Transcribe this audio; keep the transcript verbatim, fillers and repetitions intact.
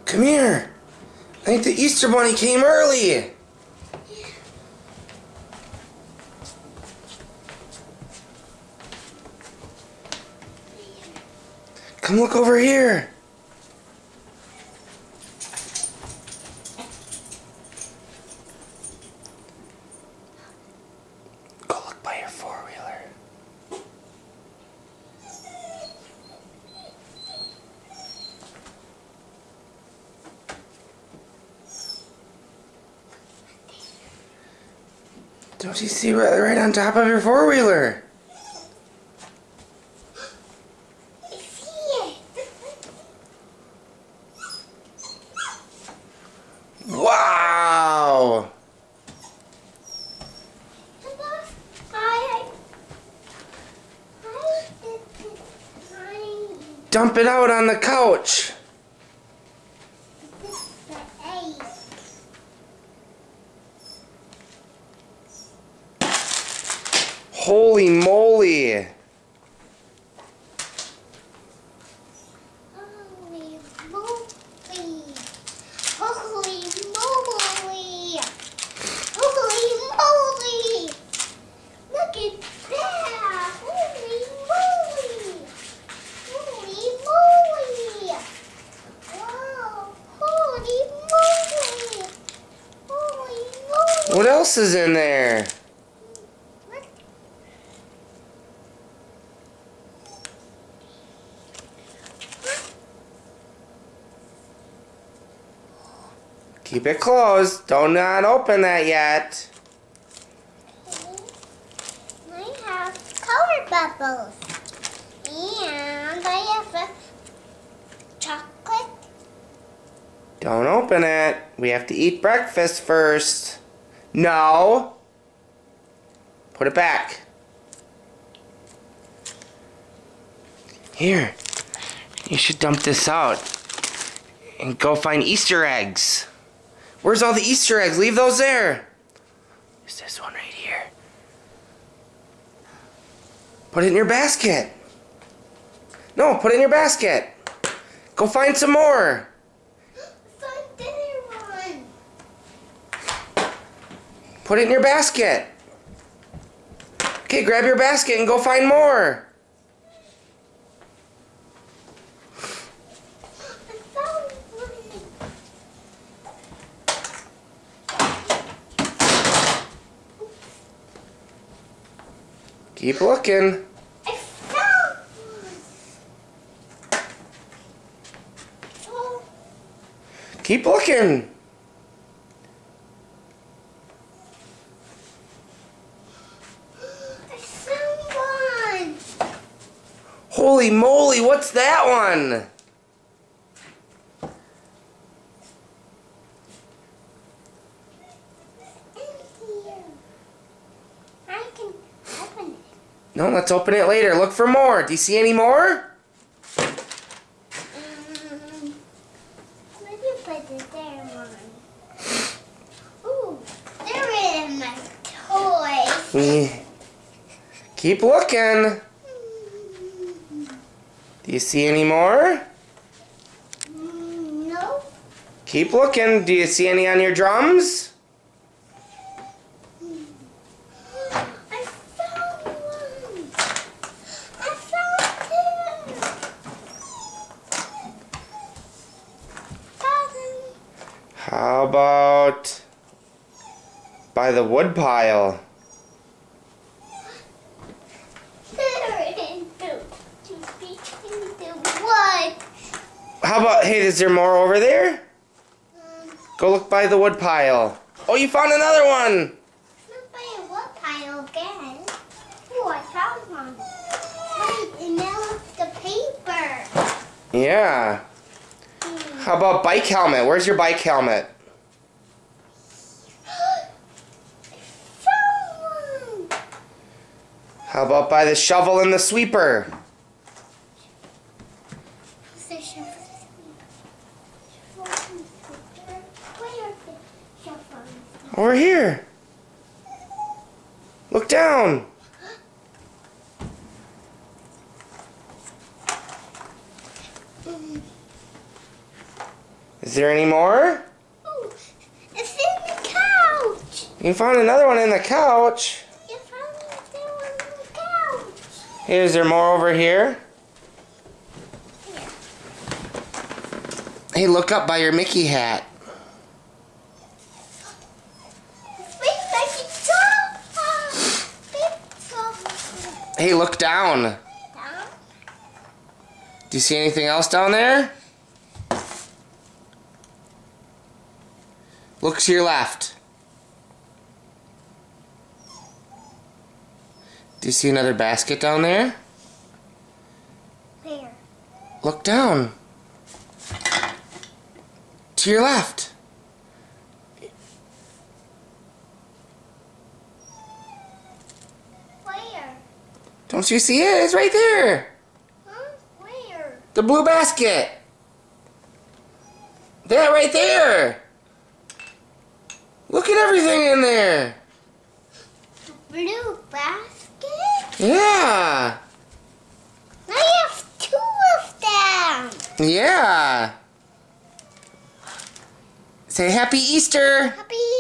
Come here. I think the Easter Bunny came early. Come look over here. Go look by your four-wheeler. Don't you see right, right on top of your four-wheeler? Wow! Dump it out on the couch. Holy moly! Holy moly! Holy moly! Holy moly! Look at that! Holy moly! Holy moly! Wow! Holy moly! Holy moly! What else is in there? Keep it closed. Don't not open that yet. I have color bubbles. And I have a chocolate. Don't open it. We have to eat breakfast first. No. Put it back. Here. You should dump this out. And go find Easter eggs. Where's all the Easter eggs? Leave those there. There's this one right here. Put it in your basket. No, put it in your basket. Go find some more. Find dinner one. Put it in your basket. Okay, grab your basket and go find more. Keep looking. I found one. Keep looking. I found one. Holy moly, what's that one? In here. I can open it. No, let's open it later. Look for more. Do you see any more? Um, maybe put it there one. Ooh, there is my toy. We keep looking. Do you see any more? Mm, no. Keep looking. Do you see any on your drums? I found one. I found two. Found them. How about by the wood pile? They're into, into what? How about, hey, is there more over there? Um, Go look by the wood pile. Oh, you found another one. Look by a wood pile again. Oh, I found one. Wait, and now it's the paper. Yeah. Hmm. How about bike helmet? Where's your bike helmet? Found one. How about by the shovel and the sweeper? What's the shovel? Where is the shovel? Over here. Look down. Is there any more? Oh, it's in the couch. You found another one in the couch. You found another one in the couch. Hey, is there more over here? Here. Hey, look up by your Mickey hat. Big Mickey sofa. Big sofa. Hey, look down. Down. Do you see anything else down there? Look to your left. Do you see another basket down there? Where? Look down. To your left. Where? Don't you see it? It's right there. Huh? Where? The blue basket. That right there. Look at everything in there. Blue basket? Yeah. I have two of them. Yeah. Say Happy Easter. Happy